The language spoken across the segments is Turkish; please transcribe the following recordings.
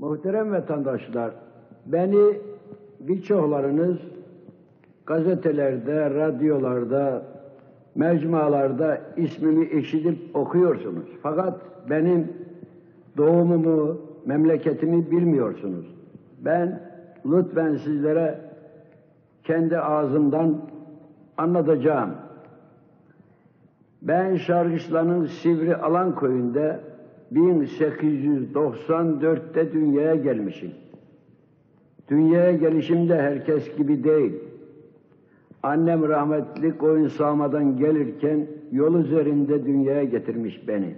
Muhterem vatandaşlar, beni birçoklarınız gazetelerde, radyolarda, mecmualarda ismimi işitip okuyorsunuz. Fakat benim doğumumu, memleketimi bilmiyorsunuz. Ben lütfen sizlere kendi ağzımdan anlatacağım. Ben Şarkışla'nın Sivri Alan köyünde 1894'te dünyaya gelmişim. Dünyaya gelişimde herkes gibi değil. Annem rahmetli koyun sağmadan gelirken yol üzerinde dünyaya getirmiş beni.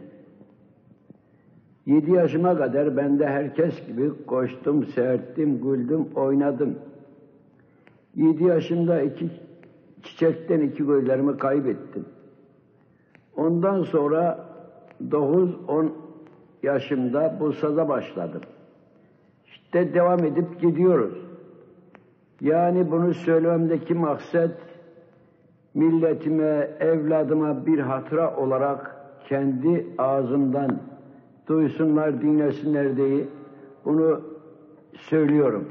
7 yaşıma kadar ben de herkes gibi koştum, seyrettim, güldüm, oynadım. 7 yaşımda çiçekten 2 gözlerimi kaybettim. Ondan sonra 9-10 yaşımda Bursa'da başladım. İşte devam edip gidiyoruz. Yani bunu söylememdeki maksat milletime, evladıma bir hatıra olarak kendi ağzımdan duysunlar, dinlesinler diye bunu söylüyorum.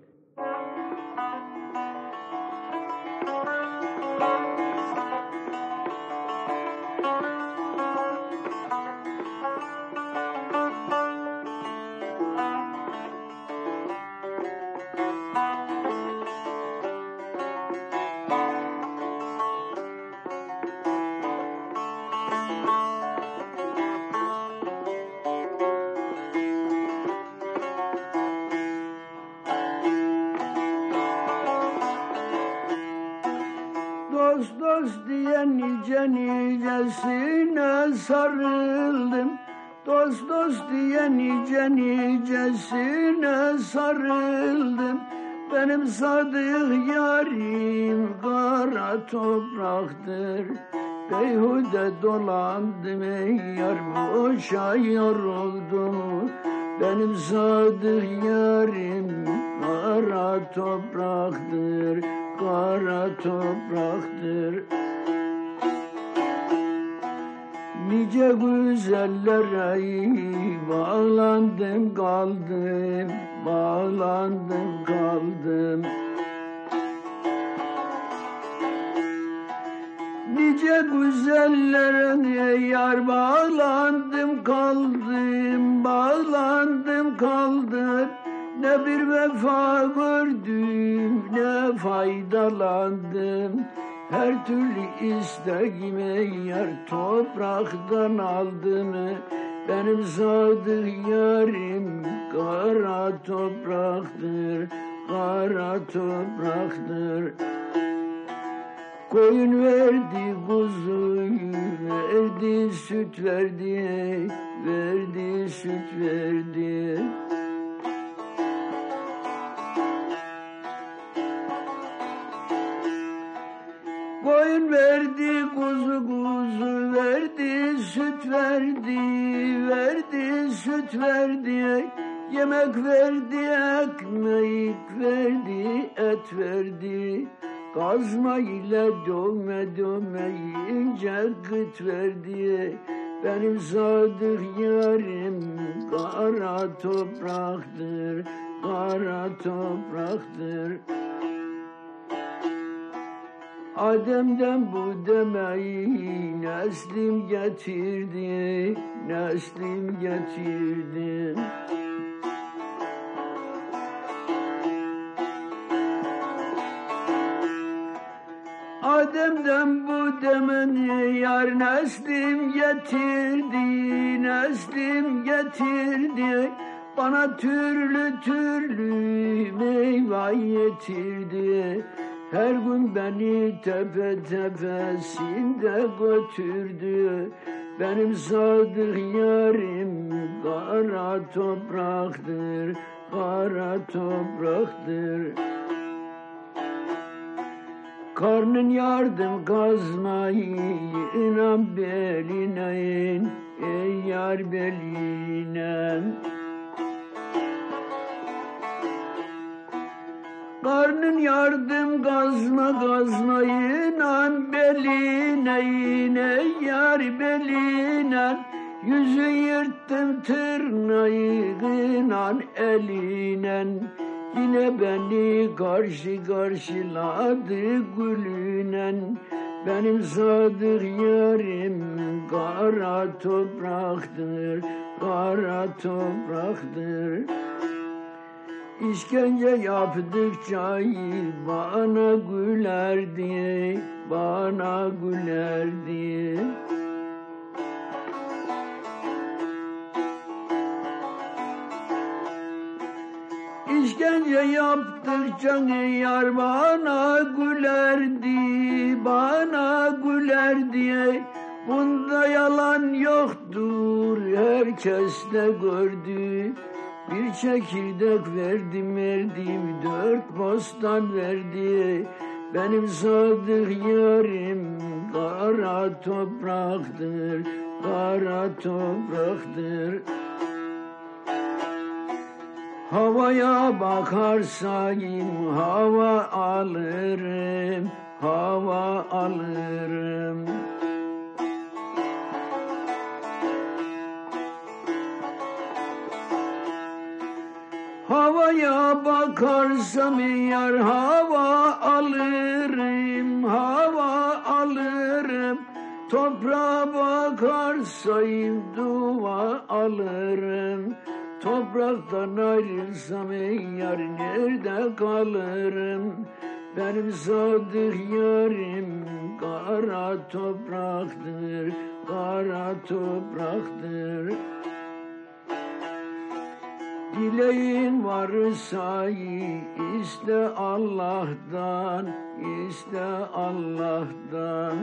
Dost dost diye nice nicesine sarıldım. Dost dost diye nice nicesine sarıldım. Benim sadık yarim kara topraktır. Beyhude dolandım ey yar, boşa yoruldum. Benim sadık yarim kara topraktır, kara topraktır. Nice güzellere bağlandım kaldım, bağlandım kaldım. Nice güzellere yar bağlandım kaldım, bağlandım kaldım. Ne bir vefa gördüm, ne faydalandım. Her türlü isteğimi yar topraktan aldım. Benim sadık yarim kara topraktır, kara topraktır. Koyun verdi, kuzuyu verdi, süt verdi, verdi, süt verdi. Koyun verdi, kuzu verdi, süt verdi, verdi, süt verdi. Yemek verdi, ekmek verdi, et verdi. Kazma ile dövme dövmeyince gıt verdi. Benim sadık yarim kara topraktır, kara topraktır. Adem'den bu demeyi neslim getirdi, neslim getirdi. Adem'den bu demeni yar neslim getirdi, neslim getirdi. Bana türlü türlü meyve getirdi. Her gün beni tepe tepesinde götürdü. Benim sadık yarim kara topraktır, kara topraktır. Karnın yardım kazmayı inan beline in, ey yar beline. Karnın yardım kazma kazmayı inan beline in, ey yar beline. Yüzü yırttı baktım tırnağıyla elinen, yine beni karşı karşıladı gülünen. Benim sadık yarim kara topraktır, kara topraktır. İşkence yaptıkça bana gülerdi, bana gülerdi. İşkence yaptıkça yar bana gülerdi, bana gülerdi. Bunda yalan yoktur, herkes de gördü. Bir çekirdek verdim, 4 bostan verdi. Benim sadık yarim kara topraktır, kara topraktır. Havaya bakarsayım hava alırım, hava alırım. Havaya bakarsam yar hava alırım, hava alırım. Toprağa bakarsayım dua alırım. Topraktan ayrılsam yar nerede kalırım? Benim sadık yarim kara topraktır, kara topraktır. Dileğin varsa iste Allah'tan, iste Allah'tan.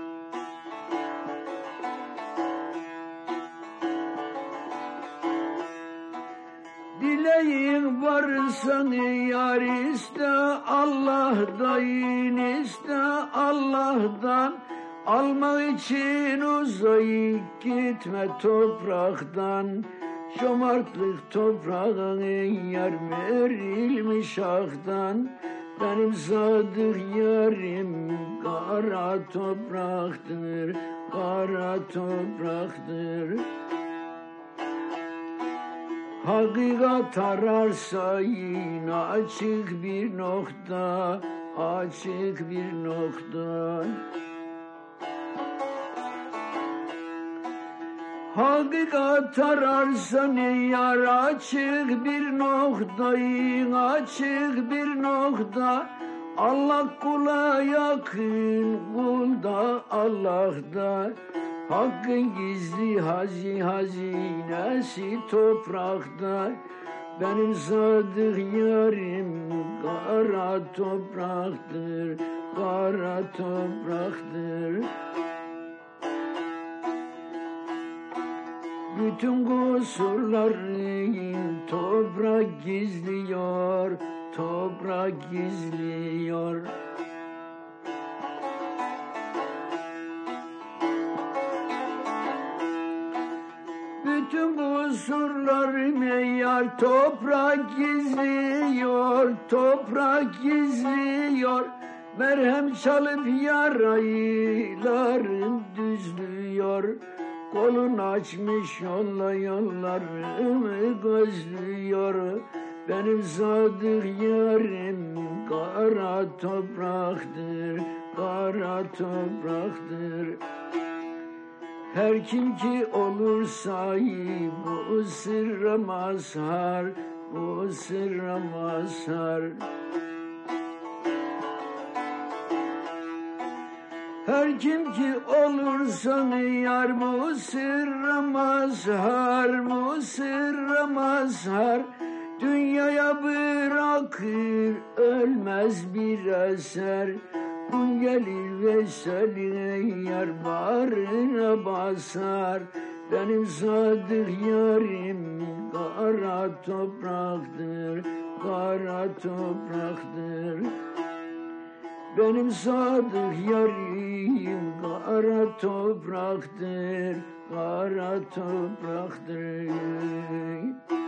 Dileğin varsa yar iste Allah'tan, iste Allah'tan. Almak için uzayıp gitme topraktan. Şomartlık toprağın yar verilmiş aktan. Benim sadık yarim kara topraktır, kara topraktır. Hakikat ararsa yine açık bir nokta, açık bir nokta. Hakikat ararsan yar açık bir noktayı, açık bir nokta. Allah kula yakın, kul da Allah'ta. Hakkın gizli hazinesi toprakta. Benim sadık yarim kara topraktır, kara topraktır. Bütün kusurların toprak gizliyor, toprak gizliyor. Bütün kusurlarımı yar toprak gizliyor, toprak gizliyor. Merhem çalıp yaraylarım düzlüyor. Kolun açmış yollarımı gözlüyor. Benim sadık yarim kara topraktır, kara topraktır. Her kim ki olursa bu sırra mazhar, bu sırra mazhar. Her kim ki olursa yar bu sırra mazhar, bu sırra mazhar. Dünyaya bırakır ölmez bir eser. Gün gelir veseline yar bağrına basar. Benim sadık yarim kara topraktır, kara topraktır. Benim sadık yarim kara topraktır, kara topraktır.